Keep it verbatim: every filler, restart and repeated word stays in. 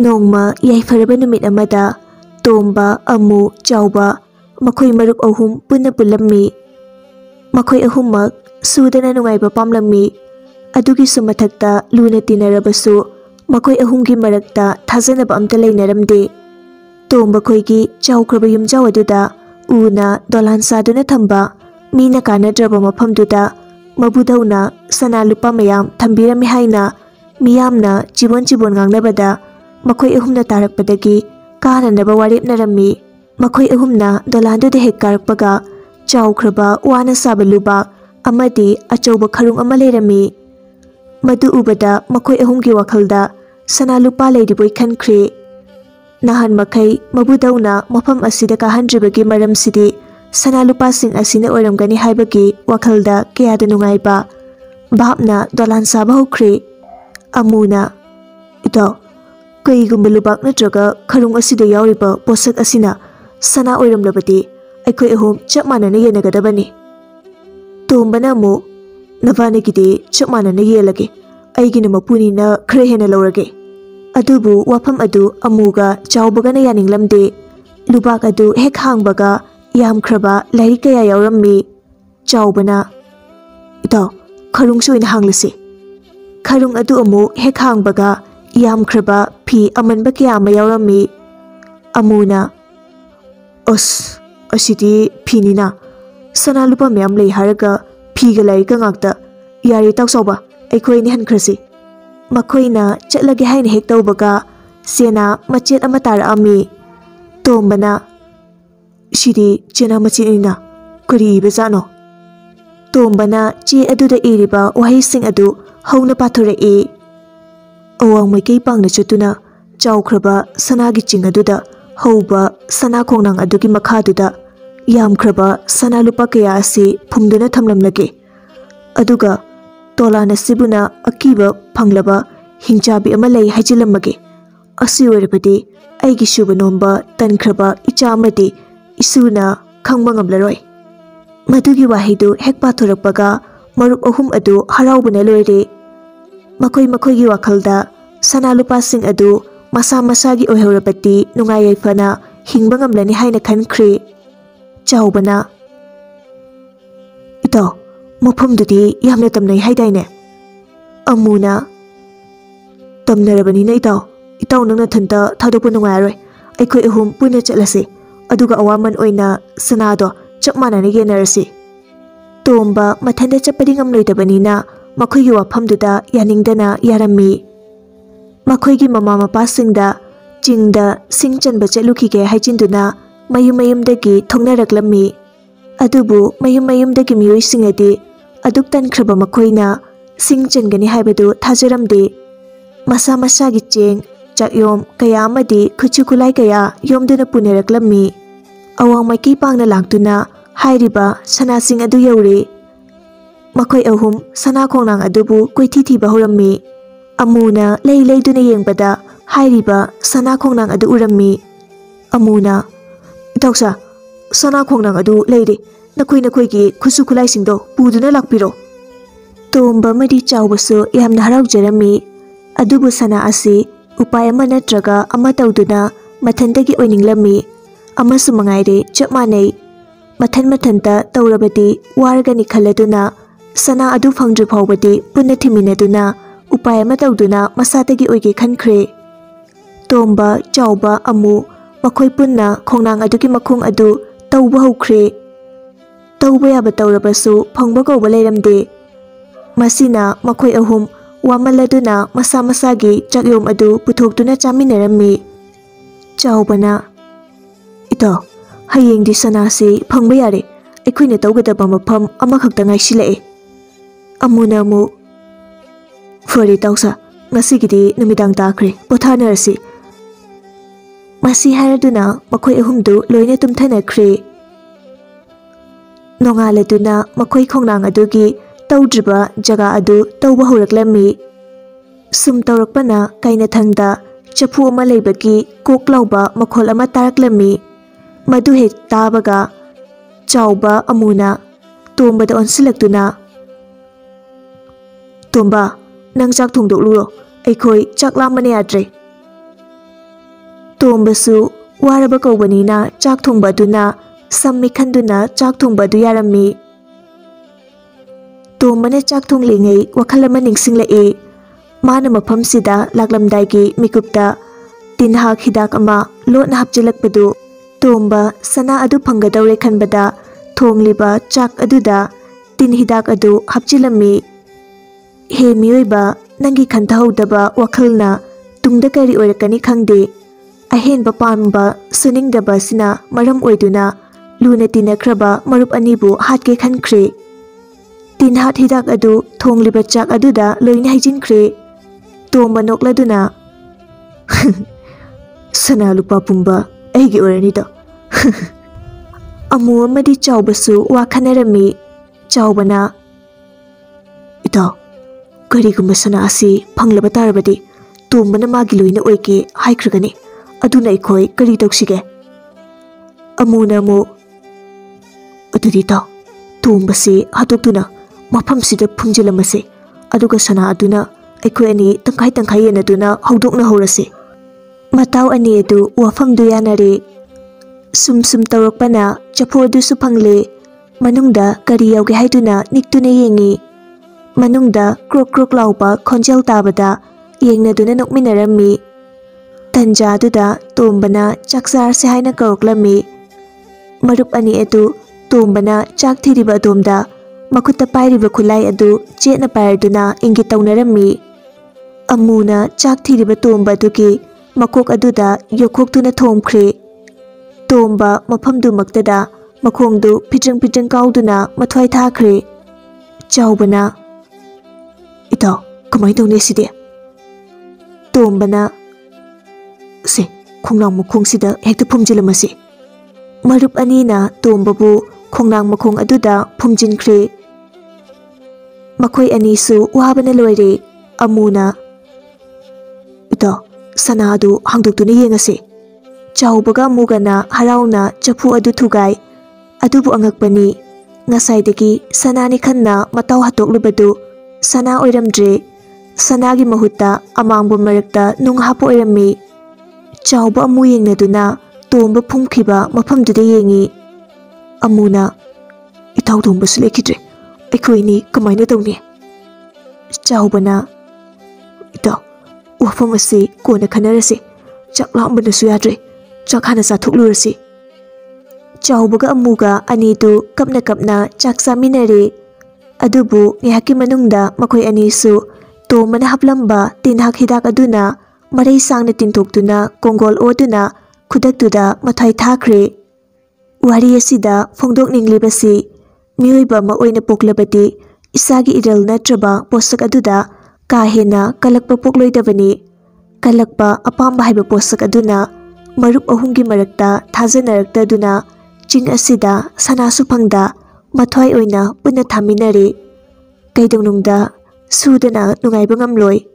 नोंमा याइफरबा नुमित अमदा तोंबा अमु चाउबा मखोई मरुप अहुम पुन्ना पुल्लम्मी मखोई अहुमक सुदना नुंगाइबा पामलम्मी अदुगी सुमथक्ता लूना तिनरबसु मखोई अहुमगी मरक्ता थाजनबा अमता लेनरमदे तोंबा खोइगी चाउख्रबा युमजाव अदुदा उना दोलान सादुना थंबा मीना कानद्रबा मफमदुदा मबुदौना सना लुपा मयाम थंबिरमी हाइना मियामना चिबोन चिबोन ngangnabada मखोई अहुमना तारकपदगी काननबा वारेपनरमी मखोई अहुमना दोलानदुदा हेक कारकपगा चाउख्रबा वाना साबा लुबाक अमदी अचौबा खरुंग अमा लेरमी मदु उबदा मखोई अहुमगी वखलदा सना लुपा लेरिबोय खनख्रे नहन मखै मबुदौना मफम असिदा काहनद्रिबगी मरमसिदी सना लुपासिंग असिना ओरमगनी हाइबगी वखलदा कयादा नुंगाइबा भापना दोलान साबा हौख्रे अमुना इतो कईगुम्बा लुबाक नत्रगा खरुंग असिदा यावरिबा पोसक असिना सना ओरमलबदी अखोई अहुम चप मानना येनगदबनी तोंबना मु नवानगिदि चप मानना येलगे अइगिना मपुनिना खरे हेना लौरगे अदुबु वाफम अदु अमुगा चाउबगना यानिंगलमदे लुबाक अदु हेक हांगबगा यामख्रबा लाइरिक कया यावरम्मी चाउबना इतो खरुंग सोइना हांगलसे खरुंग अदु अमु हेक हांगबगा यामख्रबा फी अमनबा कया अमा यावरम्मी अमुना अस असिदि फीनिना सना लुपा म्याम लई हारगा फीगा लाइरिका ngakta यारि ताउसौबा अखोइनि हनख्रसि मखोइना चलगे हाइन हेक तौबगा सेना मचेत अमा तारअमी तोंबना सिदी चेना मचेनिना करी इबजानो तोंबना चे अदुदा इरिबा वहाइसिंग अदु हौना पाथोरए अवांग मैकई पांगना चतुना चाउख्रबा सनागी चिंग अदुदा हौबा सना खोंनांग अदुगी मखादुदा यामख्रबा सना लुपा कया असि फुंगदुना थमलमलगे अदुगा तोलाना सिबुना अकीबा फंगलबा हिंचाबी अमा लई हाइजिलमगे असि ओरबदि अइगी सुबा नोंबा तनख्रबा इचा अमदि इसुना खंबा ngamlaroi मदुगी वाहिदु हेक पाथोरकपगा मरुप अहुम अदु हराउबना लोइरे मखोई मखोईगी वाखलदा सना लुपासिंग अदु मसा मसागी ओहौरबति नुंगायैफना हिंबा ngamlani हाइना खनख्रे चाउबना इतो मफमदुदि यामना तमनै हाइदाइने अमुना तमनरबनिना इतो इतो नंगना थंता थादोकपा नुंगायरoi अखोई अहुम पुना चलसे अदुगा अवामन ओइना सनादो चप मानना येनरसि तोंबा मथंदा चपदि ngamloidabaniना मखोईगी वाफमदुदा यानिंगदना यारम्मी मखोईगी ममा मपासिंगदा चिंगदा सिंग चनबा चलुखिगे हाइजिंदुना मयुम मयुमदगी थोंगनरक्लम्मी अदुबु मयुम मयुमदगी मियोइसिंगदि अदुक तनख्रबा मखोईना सिंग चनगनी हाइबदु थाजरमदे मसा मसागी चेंग चाकयोम कया अमदि खुचु खुलाई कया योमदुना पुनरक्लम्मी अवांग मैकई पांगना लाक्तुना हाइरिबा सनासिंग अदु यौरे मखोई अहुम सना खोंनांग अदुबु कोइथि थिबा हौरम्मी अमुना लई लईदुना येंगबदा हाइरिबा सना खोंनांग अदु उरम्मी अमुना इतौसा सना खोंनांग अदु लेइरे नखोई नखोईगी खुसु खुलाइसिंगदो पुदुना लाक्पिरो तोंबा मदि चाउबसु यामना हराउजरम्मी अदुबु सना असि उपाय अमा नत्रगा अमा तौदुना मथंदगी ओइनिंगलम्मी अमसु मंगाइरे चप मानै मथन मथनता तौरबदि वारगनि खलदुना सना अदु फंगद्रि फावबदि पुन्ना थिमिनदुना उपाय अमा तौदुना मसादगी ओइगे खनख्रे तोंबा चाउबा अमु मखोई पुन्ना खोंनांग अदुगी मखोंग अदु तौबा हौख्रे तौबा याबा तौरबसु फंगबा कौबा लेरमदे मसिना मखोई अहुम वामलदुना मसा मसागी चाकयोम अदु पुथोक्तुना चामिनरम्मी चाउबना इतो हयेंगदि सनासे फंगबा यारे अखोइना तौगदबा मफम अमाखक्ता ngaisilae अमुना मु फरे तौसा ngasiगidi नुमिदांग ताख्रे पोथानरसि मसी हारदुना मखोई अहुमदु लोइना तुमथनख्रे नोंगालदुना मखोई खोंनांग अदुगी तौद्रिबा जगा अदु तौबा हौरक्लम्मी सुम तौरकपना काइना थंगदा चफु अमा लेबगी कोक्लाउबा मखोल अमा तारक्लम्मी मदु हेक ताबगा चाउबा अमुना तोंबदा ओनसिलक्तुना तोंबा नंग चाक थोंदोक्लुरो अखोई चाक लामने याद्रे ꯇꯣꯝꯕꯁꯨ ꯋꯥꯔꯕ ꯀꯧꯕꯅꯤꯅ ꯆꯥꯛ ꯊꯣꯡꯕ ꯑꯗꯨꯅ ꯁꯝꯃꯤ ꯈꯟꯗꯨꯅ ꯆꯥꯛ ꯊꯣꯡꯕ ꯑꯗꯨ ꯌꯥꯔꯝꯃꯤ꯫ ꯇꯣꯝꯕꯅ ꯆꯥꯛ ꯊꯣꯡꯂꯤꯉꯩ ꯋꯥꯈꯜ ꯑꯃ ꯅꯤꯡꯁꯤꯡꯂꯛꯏ꯫ ꯃꯥꯅ ꯃꯐꯝꯁꯤꯗ ꯂꯥꯛꯂꯝꯗꯥꯏꯒꯤ ꯃꯤꯀꯨꯞꯇ ꯇꯤꯟꯍꯥꯠ ꯍꯤꯗꯥꯛ ꯑꯃ ꯂꯣꯠꯅ ꯍꯥꯞꯆꯤꯜꯂꯛꯄꯗꯨ ꯇꯣꯝꯕ ꯁꯅꯥ ꯑꯗꯨ ꯐꯪꯒꯗꯧꯔꯦ ꯈꯟꯕꯗ ꯊꯣꯡꯂꯤꯕ ꯆꯥꯛ ꯑꯗꯨꯗ ꯇꯤꯟ ꯍꯤꯗꯥꯛ ꯑꯗꯨ ꯍꯥꯞꯆꯤꯜꯂꯝꯃꯤ꯫ ꯍꯦ ꯃꯤꯑꯣꯏꯕ, ꯅꯪꯒꯤ ꯈꯟꯊꯍꯧꯗꯕ ꯋꯥꯈꯜꯅ ꯇꯨꯡꯗ ꯀꯔꯤ ꯑꯣꯏꯔꯛꯀꯅꯤ ꯈꯪꯗꯦ꯫ ꯑꯍꯦꯟꯕ ꯄꯥꯝꯕ ꯁꯨꯅꯤꯡꯗꯕ ꯑꯁꯤꯅ ꯃꯔꯝ ꯑꯣꯏꯗꯨꯅ ꯂꯨꯅ ꯇꯤꯟꯅꯈ꯭ꯔꯕ ꯃꯔꯨꯞ ꯑꯅꯤꯕꯨ ꯍꯥꯠꯀꯦ ꯈꯟꯈ꯭ꯔꯦ꯫ ꯇꯤꯟꯍꯥꯠ ꯍꯤꯗꯥꯛ ꯑꯗꯨ ꯊꯣꯡꯂꯤꯕ ꯆꯥꯛ ꯑꯗꯨꯗ ꯂꯣꯏꯅ ꯍꯩꯖꯤꯟꯈ꯭ꯔꯦ꯫ ꯇꯣꯝꯕ ꯅꯣꯛꯂꯗꯨꯅ ꯁꯅꯥ ꯂꯨꯄꯥ ꯄꯨꯝꯕ ꯑꯩꯒꯤ ꯑꯣꯏꯔꯅꯤꯗ꯫ ꯑꯃꯨ ꯑꯃꯗꯤ ꯆꯥꯎꯕꯁꯨ ꯋꯥ ꯈꯟꯅꯔꯝꯃꯤ꯫ ꯆꯥꯎꯕꯅ, ꯏꯇꯥꯎ, ꯀꯔꯤꯒꯨꯝꯕ ꯁꯅꯥ ꯑꯁꯤ ꯐꯪꯂꯕ ꯇꯥꯔꯕꯗꯤ ꯇꯣꯝꯕꯅ ꯃꯥꯒꯤ ꯂꯣꯏꯅ ꯑꯣꯏꯒꯦ ꯍꯥꯏꯈ꯭ꯔꯒꯅꯤ꯫ ꯑꯗꯨꯅ ꯑꯩꯈꯣꯏ ꯀꯔꯤ ꯇꯧꯁꯤꯒꯦ? ꯑꯃꯨꯅ ꯑꯃꯨꯛ, ꯑꯗꯨꯗꯤ ꯏꯇꯥꯎ, ꯇꯣꯝꯕꯁꯤ ꯍꯥꯠꯇꯣꯛꯇꯨꯅ ꯃꯐꯝꯁꯤꯗ ꯐꯨꯝꯖꯤꯜꯂꯝꯃꯁꯤ, ꯑꯗꯨꯒ ꯁꯅꯥ ꯑꯗꯨꯅ ꯑꯩꯈꯣꯏ ꯑꯅꯤ ꯇꯪꯈꯥꯏ ꯇꯪꯈꯥꯏ ꯌꯦꯟꯅꯗꯨꯅ ꯍꯧꯗꯣꯛꯅꯍꯧꯔꯁꯤ꯫ ꯃꯇꯥꯎ ꯑꯅꯤ ꯑꯗꯨ ꯋꯥꯐꯝꯗꯨ ꯌꯥꯅꯔꯦ꯫ ꯁꯨꯝ ꯁꯨꯝ ꯇꯧꯔꯛꯄꯅ ꯆꯐꯨ ꯑꯗꯨꯁꯨ ꯐꯪꯂꯦ꯫ ꯃꯅꯨꯡꯗ ꯀꯔꯤ ꯌꯥꯎꯒꯦ ꯍꯥꯏꯗꯨꯅ ꯅꯤꯛꯇꯨꯅ ꯌꯦꯡꯉꯤ꯫ ꯃꯅꯨꯡꯗ ꯀ꯭ꯔꯣꯛ ꯀ꯭ꯔꯣꯛ ꯂꯥꯎꯕ ꯈꯣꯟꯖꯦꯜ ꯇꯥꯕꯗ ꯌꯦꯡꯅꯗꯨꯅ ꯅꯣꯛꯃꯤꯟꯅꯔꯝꯃꯤ꯫ ꯇꯟꯖꯥ ꯑꯗꯨꯗ ꯇꯣꯝꯕꯅ ꯆꯥꯛ ꯆꯥꯔꯁꯤ ꯍꯥꯏꯅ ꯀꯧꯔꯛꯂꯝꯃꯤ꯫ ꯃꯔꯨꯞ ꯑꯅꯤ ꯑꯗꯨ ꯇꯣꯝꯕꯅ ꯆꯥꯛ ꯊꯤꯔꯤꯕ ꯑꯗꯣꯝꯗ ꯃꯈꯨꯠꯇ ꯄꯥꯏꯔꯤꯕ ꯈꯨꯠꯂꯥꯏ ꯑꯗꯨ ꯆꯦꯠꯅ ꯄꯥꯏꯔꯗꯨꯅ ꯏꯪꯒꯤꯠ ꯇꯧꯅꯔꯝꯃꯤ꯫ ꯑꯃꯨꯅ ꯆꯥꯛ ꯊꯤꯔꯤꯕ ꯇꯣꯝꯕ ꯑꯗꯨꯒꯤ ꯃꯀꯣꯛ ꯑꯗꯨꯗ ꯌꯣꯠꯈꯣꯛꯇꯨꯅ ꯊꯣꯝꯈ꯭ꯔꯦ꯫ ꯇꯣꯝꯕ ꯃꯐꯝꯗꯨꯃꯛꯇꯗ ꯃꯈꯣꯡꯗꯨ ꯐꯤꯗ꯭ꯔꯪ ꯐꯤꯗ꯭ꯔꯪ ꯀꯥꯎꯗꯨꯅ ꯃꯊ꯭ꯋꯥꯏ ꯊꯥꯈ꯭ꯔꯦ꯫ ꯆꯥꯎꯕꯅ, ꯏꯇꯥꯎ, ꯀꯃꯥꯏꯅ ꯇꯧꯅꯤ ꯑꯁꯤꯗꯤ? ꯇꯣꯝꯕꯅ, ꯁꯦ, ꯈꯣꯡꯅꯥꯡ ꯃꯈꯣꯡꯁꯤꯗ ꯍꯦꯛꯇ ꯐꯨꯝꯖꯤꯜꯂꯝꯃꯁꯤ꯫ ꯃꯔꯨꯞ ꯑꯅꯤꯅ ꯇꯣꯝꯕꯕꯨ ꯈꯣꯡꯅꯥꯡ ꯃꯈꯣꯡ ꯑꯗꯨꯗ ꯐꯨꯝꯖꯤꯟꯈ꯭ꯔꯦ꯫ ꯃꯈꯣꯏ ꯑꯅꯤꯁꯨ ꯋꯥꯕꯅ ꯂꯣꯏꯔꯦ꯫ ꯑꯃꯨꯅ, ꯏꯇꯥꯎ, ꯁꯅꯥ ꯑꯗꯨ ꯍꯥꯡꯗꯣꯛꯇꯨꯅ ꯌꯦꯡꯉꯁꯤ꯫ ꯆꯥꯎꯕꯒ ꯑꯃꯨꯒꯅ ꯍꯔꯥꯎꯅ ꯆꯐꯨ ꯑꯗꯨ ꯊꯨꯒꯥꯏ꯫ ꯑꯗꯨꯕꯨ ꯑꯉꯛꯄꯅꯤ, ꯉꯁꯥꯏꯗꯒꯤ ꯁꯅꯥꯅꯤ ꯈꯟꯅ ꯃꯇꯥꯎ ꯍꯥꯠꯇꯣꯛꯂꯨꯕꯗꯨ ꯁꯅꯥ ꯑꯣꯏꯔꯝꯗ꯭ꯔꯦ꯫ ꯁꯅꯥꯒꯤ ꯃꯍꯨꯠꯇ ꯑꯃꯥꯡꯕ ꯃꯔꯛꯇ ꯅꯨꯡ ꯍꯥꯞꯄ ꯑꯣꯏꯔꯝꯃꯤ꯫ ꯆꯥꯎꯕ ꯑꯃꯨ ꯌꯦꯡꯅꯗꯨꯅ ꯇꯣꯝꯕ ꯐꯨꯝꯈꯤꯕ ꯃꯐꯝꯗꯨꯗ ꯌꯦꯡꯉꯤ꯫ ꯑꯃꯨꯅ, ꯏꯇꯥꯎ ꯇꯣꯝꯕꯁꯨ ꯂꯩꯈꯤꯗ꯭ꯔꯦ, ꯑꯩꯈꯣꯏꯅꯤ ꯀꯃꯥꯏꯅ ꯇꯧꯅꯤ? ꯆꯥꯎꯕꯅ, ꯏꯇꯥꯎ, ꯋꯥꯐꯝ ꯑꯁꯤ ꯀꯣꯟꯅ ꯈꯟꯅꯔꯁꯤ꯫ ꯆꯥꯛ ꯂꯥꯝꯕꯅꯁꯨ ꯌꯥꯗ꯭ꯔꯦ, ꯆꯥꯛ ꯍꯥꯟꯅ ꯆꯥꯊꯣꯛꯂꯨꯔꯁꯤ꯫ ꯆꯥꯎꯕꯒ ꯑꯃꯨꯒ ꯑꯅꯤꯗꯨ ꯀꯞꯅ ꯀꯞꯅ ꯆꯥꯛ ꯆꯥꯃꯤꯟꯅꯔꯦ꯫ ꯑꯗꯨꯕꯨ ꯉꯥꯏꯍꯥꯛꯀꯤ ꯃꯅꯨꯡꯗ ꯃꯈꯣꯏ ꯑꯅꯤꯁꯨ ꯇꯣꯝꯕꯅ ꯍꯥꯞꯂꯝꯕ ꯇꯤꯟꯍꯥꯠ ꯍꯤꯗꯥꯛ ꯑꯗꯨꯅ ꯃꯔꯩ ꯁꯥꯡꯅ ꯇꯤꯟꯊꯣꯛꯇꯨꯅ ꯀꯣꯡꯒꯣꯜ ꯑꯣꯗꯨꯅ ꯈꯨꯗꯛꯇꯨꯗ ꯃꯊ꯭ꯋꯥꯏ ꯊꯥꯈ꯭ꯔꯦ꯫ ꯋꯥꯔꯤ ꯑꯁꯤꯗ ꯐꯣꯡꯗꯣꯛꯅꯤꯡꯂꯤꯕꯁꯤ ꯃꯤꯑꯣꯏꯕ ꯑꯃ ꯑꯣꯏꯅ ꯄꯣꯛꯂꯕꯗꯤ ꯏꯁꯥꯒꯤ ꯏꯔꯜ ꯅꯠꯇ꯭ꯔꯕ ꯄꯣꯠꯁꯛ ꯑꯗꯨꯗ ꯀꯥ ꯍꯦꯟꯅ ꯀꯜꯂꯛꯄ ꯄꯣꯛꯂꯣꯏꯗꯕꯅꯤ꯫ ꯀꯜꯂꯛꯄ ꯑꯄꯥꯝꯕ ꯍꯥꯏꯕ ꯄꯣꯠꯁꯛ ꯑꯗꯨꯅ ꯃꯔꯨꯞ ꯑꯍꯨꯝꯒꯤ ꯃꯔꯛꯇ ꯊꯥꯖꯅꯔꯛꯇꯗꯨꯅ ꯆꯤꯡ ꯑꯁꯤꯗ ꯁꯅꯥꯁꯨ ꯐꯪꯗ ꯃꯊ꯭ꯋꯥꯏ ꯑꯣꯏꯅ ꯄꯨꯟꯅ ꯊꯥꯃꯤꯟꯅꯔꯦ꯫ ꯀꯩꯗꯧꯅꯨꯡꯗ ꯁꯨꯗꯅ ꯅꯨꯡꯉꯥꯏꯕ ꯉꯝꯂꯣꯏ꯫